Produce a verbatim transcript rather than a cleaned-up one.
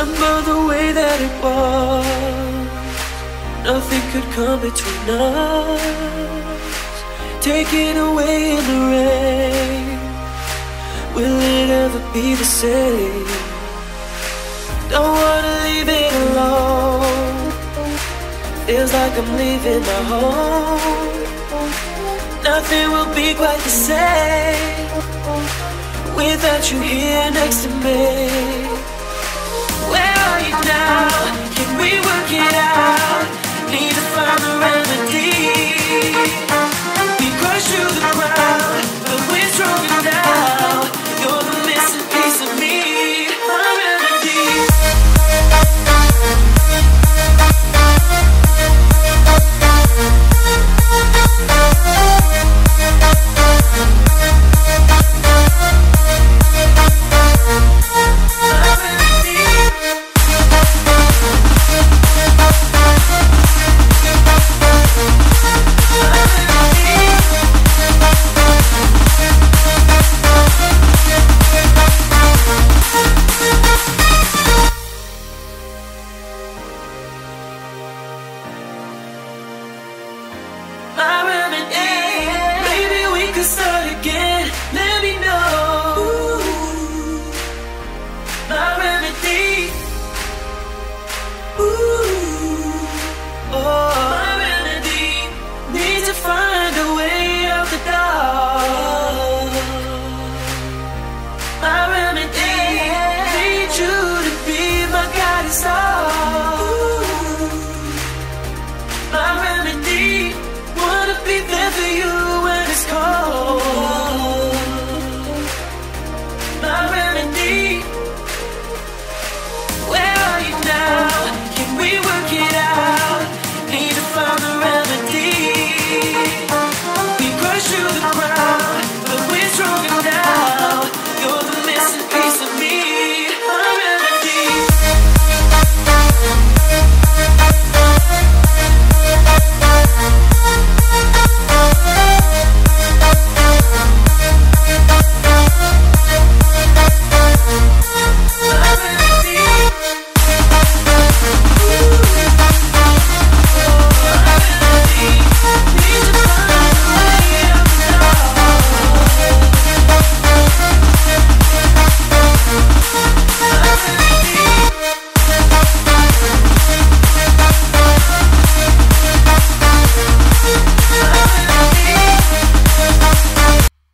remember the way that it was. Nothing could come between us. Taken away in the rain. Will it ever be the same? Don't wanna leave it alone. Feels like I'm leaving my home. Nothing will be quite the same without you here next to me. Where are you now? Can we work it out? Need to find a remedy.